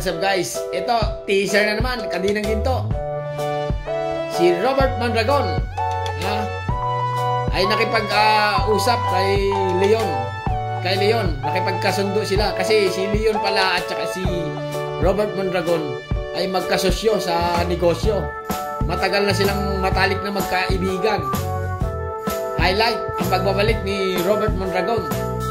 what's up guys? Ito, teaser na naman, Kadenang Ginto. Si Robert Mondragon ay nakipag-usap kay Leon. Nakipagkasundo sila. Kasi si Leon pala at saka si Robert Mondragon ay magkasosyo sa negosyo. Matagal na silang matalik na magkaibigan. Highlight ang pagbabalik ni Robert Mondragon.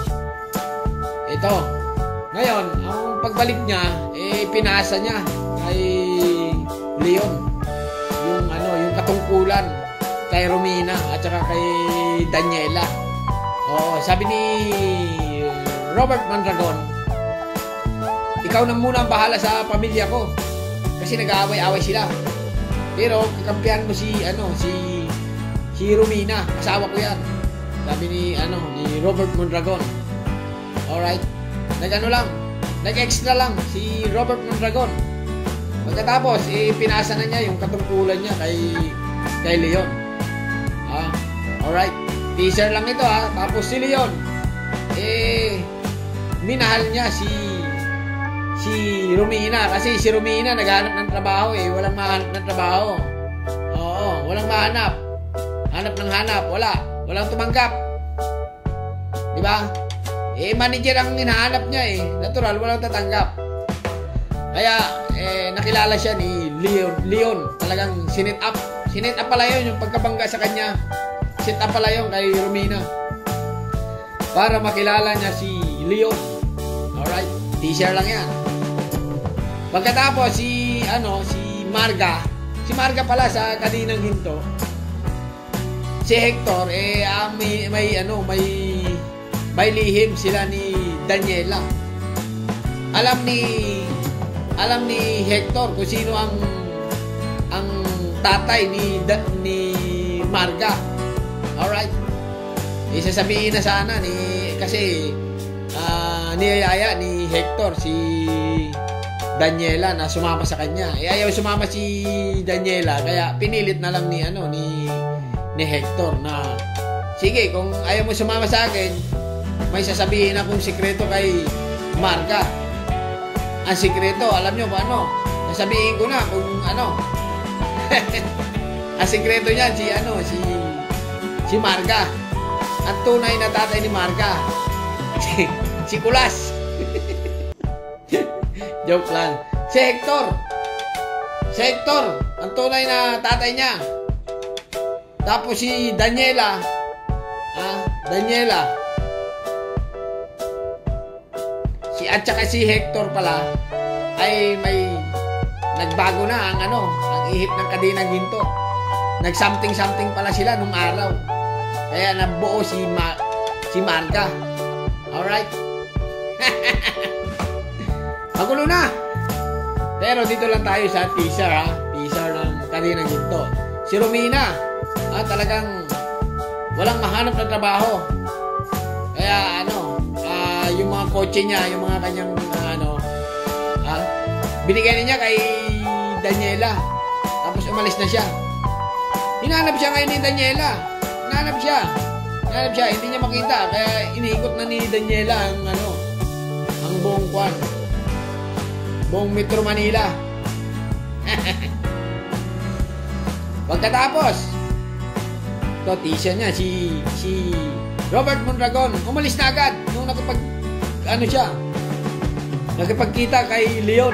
Ito. Ngayon, ang pagbalik niya, pinasa niya kay Leon yung katungkulan kay Romina at saka kay Daniela. Oo, sabi ni Robert Mondragon, ikaw na muna ang bahala sa pamilya ko kasi nag-aaway-away sila. Pero kakampihan mo si Romina, asawa ko 'yan. Sabi ni Robert Mondragon. Alright. Nag-extra lang si Robert Mondragon. Pagkatapos, pinasa na niya yung katungkulan niya kay Leon. Alright. Teaser lang ito Tapos si Leon, minahal niya si Romina. Kasi si Romina naghahanap ng trabaho Walang mahanap ng trabaho. Oo, walang mahanap. Hanap ng hanap. Walang tumanggap. Diba? Manager ang hinahanap niya Natural, walang tatanggap. Kaya, nakilala siya ni Leon. Talagang sinit up. Sinit up pala yun, yung pagkabangga sa kanya. Sit up pala yun kay Romina. Para makilala niya si Leon. Alright, teaser lang yan. Pagkatapos, si Marga. Si Marga pala sa Kadenang Ginto. Si Hector, may lihim sila ni Daniela. Alam ni Hector kung sino ang tatay ni Marga. Alright. Isasabihin na sana kasi niyayaya ni Hector si Daniela na sumama sa kanya. Ayaw sumama si Daniela kaya pinilit na lang ni Hector na sige, kung ayaw mo sumama sa akin, may sasabihin akong sikreto kay Marga. Ang sikreto, alam nyo ba ano? Sasabihin ko na kung ano. Ang sikreto niyan si Marga. Ang tunay na tatay ni Marga. Si Kulas. Joke lang. Si Hector, ang tunay na tatay niya. Tapos si Daniela. At saka si Hector pala ay may nagbago na ang ihip ng Kadenang Ginto. Nag-something pala sila nung araw. Kaya nabuo si Marga. Alright? Magulo na. Pero dito lang tayo sa teaser Teaser ng Kadenang Ginto. Si Romina, talagang walang mahanap na trabaho. Kaya yung mga kotse niya, yung mga kanyang binigay niya kay Daniela. Tapos umalis na siya. Hinanap siya ngayon ni Daniela. Hinanap siya. Hindi niya makita. Kaya iniikot na ni Daniela ang buong buong Metro Manila. Pagkatapos, ito teaser niya, si Robert Mondragon umalis na agad nung nakipagkita kay Leon.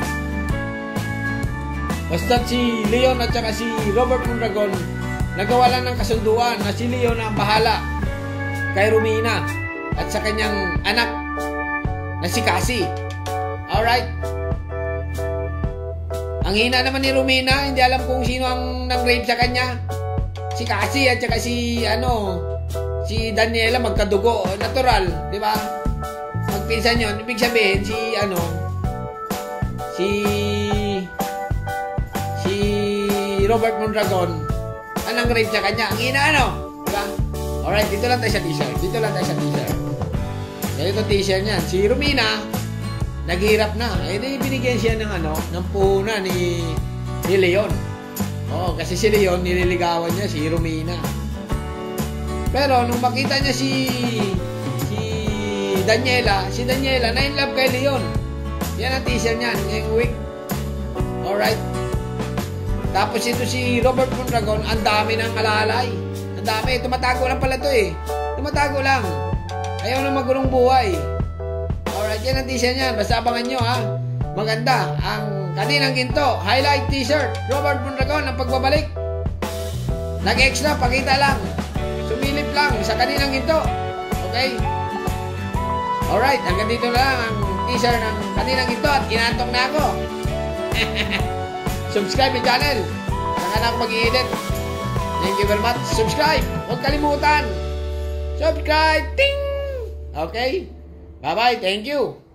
Basta si Leon at saka si Robert Mondragon nagawa lang ng kasunduan na si Leon ang bahala kay Romina at sa kanyang anak na si Cassie. Alright? Ang hina naman ni Romina, hindi alam kung sino ang nang-rape sa kanya. Si Cassie at saka si Daniela magkadugo. Natural, di ba? Magpinsan yun. Ibig sabihin, si Robert Mondragon anong rape sa kanya. Ang ina diba? Alright, dito lang tayo sa teaser. Kaya ito teaser niyan. Si Romina naghirap na. Binigyan siya ng puhunan ni Leon. Kasi si Leon nililigawan niya si Romina. Pero nung makita niya si Daniela nainlove kay Leon. Yan ang t-shirt niyan, yung wig. Alright. Tapos ito si Robert Mondragon, ang dami ng alalay. Ang dami. Tumatago lang pala to eh. Tumatago lang. Ayaw na magulong buhay. Alright, yan ang t-shirt niyan. Basta abangan nyo ha. Maganda. Ang Kadenang Ginto highlight t-shirt. Robert Mondragon, ang pagbabalik. Nag-extra, pakita lang. Sumilip lang sa Kadenang Ginto. Okay? Alright, hanggang dito na lang ang t-shirt ng Kadenang Ginto at inantong na ako. Subscribe yung channel. Saka na ako mag-i-edit. Thank you very much. Subscribe. Huwag kalimutan. Subscribe. Ting! Okay? Bye-bye. Thank you.